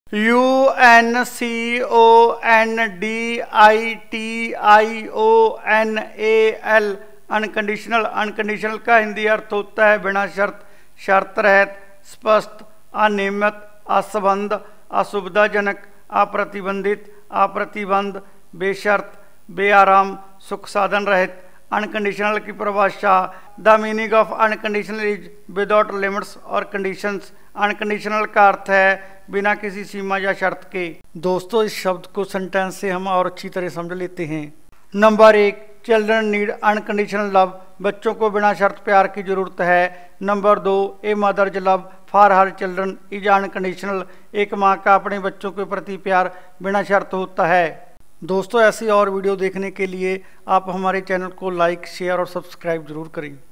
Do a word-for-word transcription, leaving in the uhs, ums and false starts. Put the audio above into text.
You N C O N D I T I O N A L unconditional. Unconditional का हिंदी अर्थ होता है बिना शर्त, शर्त रहित, स्पष्ट, अनियमित, असंबद्ध, असुविधाजनक, अप्रतिबंधित, अप्रतिबंध, बेशर्त, बेआराम, सुख साधन रहित। अनकंडीशनल की परिभाषा, the meaning of unconditional is without limits और कंडीशंस। अनकंडीशनल का अर्थ है बिना किसी सीमा या शर्त के। दोस्तों, इस शब्द को सेंटेंस से हम और अच्छी तरह समझ लेते हैं। नंबर एक, चिल्ड्रन नीड अनकंडीशनल लव। बच्चों को बिना शर्त प्यार की जरूरत है। नंबर दो, a mother's love for her children is unconditional. एक माँ का अपने बच्चों के प्रति प्यार बिना शर्त होता है। दोस्तों, ऐसी और वीडियो देखने के लिए आप हमारे चैनल को लाइक, शेयर और सब्सक्राइब जरूर करें।